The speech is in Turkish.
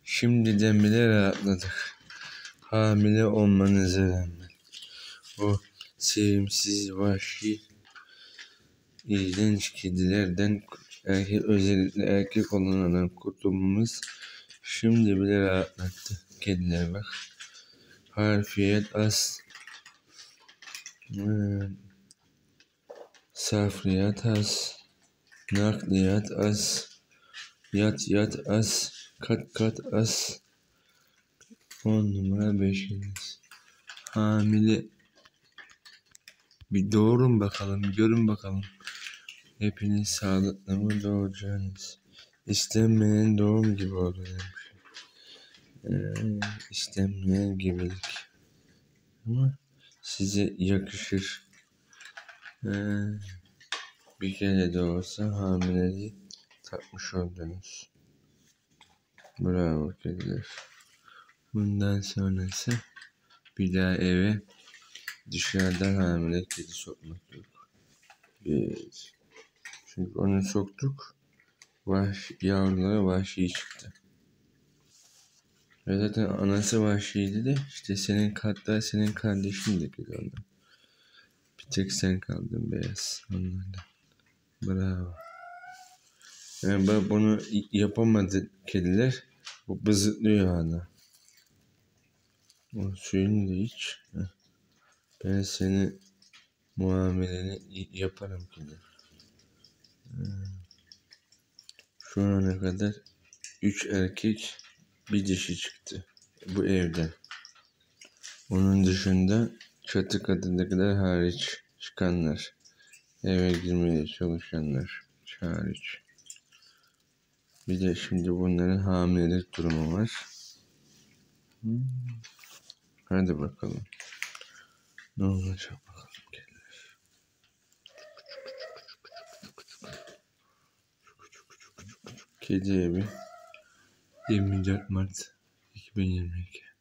Şimdiden bile rahatladık. Hamile olmanıza rağmen. O sevimsiz, vahşi, iğrenç kedilerden, özellikle erkek olanlardan kurtulmamız şimdi bile rahatlattı. Kediler bak. Harfiyet az. Safriyat az. Nakliyat az. Yat az. Kat az. 10 numara 5 yıldız. Hamile. Bir doğurun bakalım, görün bakalım. Hepiniz sağlıklı mı doğuracaksınız? İstenmeyen doğum gibi oluyor. İstenmeyen gebelik. Ama size yakışır. Bir kere de olsa hamileliği tatmış oldunuz. Bravo kediler. Bundan sonrası bir daha eve dışarıdan hamile kedi sokmak yok. Çünkü onu soktuk. Yavruları vahşi çıktı. Ve zaten anası vahşiydi de işte senin kardeşin de kedi ondan. Bir tek sen kaldın beyaz onlardan. Bravo. Yani bak bunu yapamadı kediler. Bu bızıklıyor hala. O suyunu da iç. Ben seni muameleni yaparım kedi. Şu ana kadar 3 erkek bir dişi çıktı bu evden. Onun dışında çatı katındakiler hariç çıkanlar. Eve girmeye çalışanlar hariç. Bir de şimdi bunların hamilelik durumu var. Hadi bakalım. Ne olacak bakalım kediler. Kedi evi 24 Mart 2022